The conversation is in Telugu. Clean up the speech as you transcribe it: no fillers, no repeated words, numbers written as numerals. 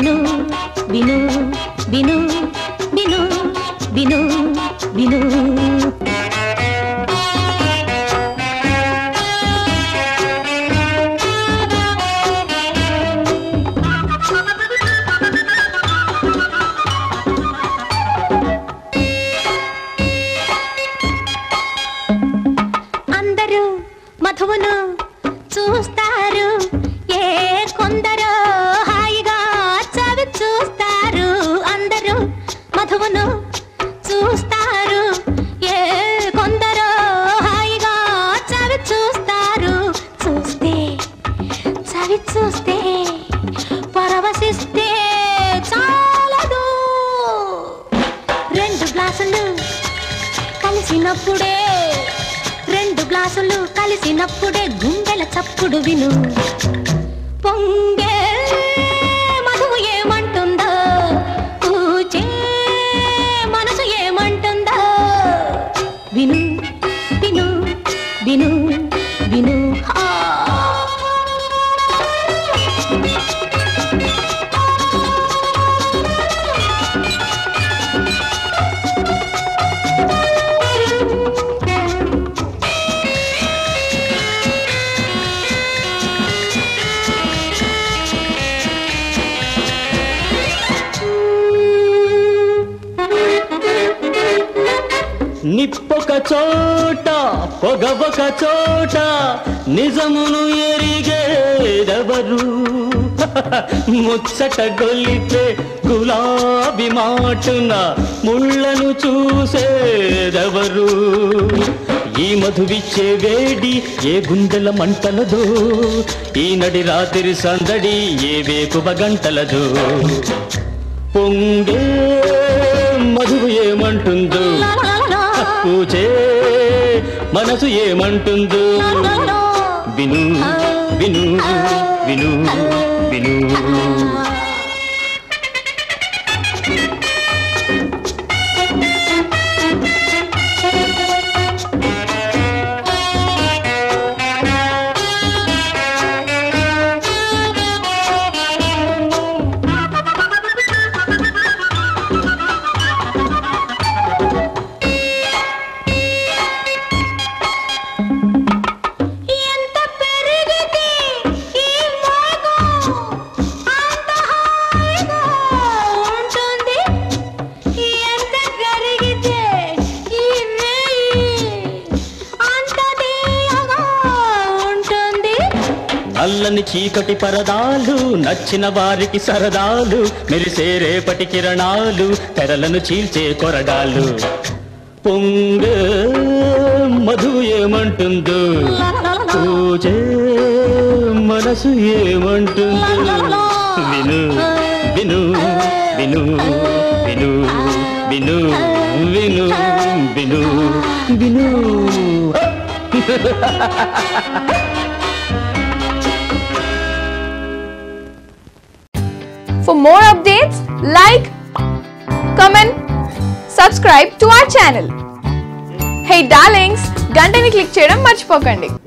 విను విను విను విను విను విను అందరూ మధువును చూస్తారు ఏ కొందరు హాయిగా చవి చూస్తారు అందరూ మధువును చూస్తారు ఏ కొందరు హాయిగా చవి చూస్తారు చూస్తే చవి చూస్తే పరవశిస్తే చాలదు రెండు గ్లాసులు కలిసినప్పుడే రెండు గ్లాసులు కలిసినప్పుడే గుండెల చప్పుడు విను పొంగే మధువు ఏమంటుందో పూచే మనసు ఏమంటుందో విను విను విను విను నిప్పొక చోట పొగవొక చోట నిజమును ఎరిగేదెవరు ముచ్చట గొలిపే గులాబీ మాటున ముళ్ళను చూసేదెవరు ఈ మధువిచ్చే వేడి ఏ గుండెల మంటలదో ఈ నడి రాత్రి సందడి ఏ వేకువ గంటలదో పొంగే మధువు ఏమంటుందో పూచే మనసు ఏమంటుందో విను విను విను విను నల్లని చీకటి పరదాలు నచ్చిన వారికి సరదాలు మెరిసే రేపటి కిరణాలు తెరలను చీల్చే కొరడాలు పొంగే మధు ఏమంటుందో పూజే మనసు ఏమంటుందో విను విను విను విను విను విను విను విను For more updates, like, comment, subscribe to our channel. Hey darlings, గంటని click చేయడం మర్చిపోకండి.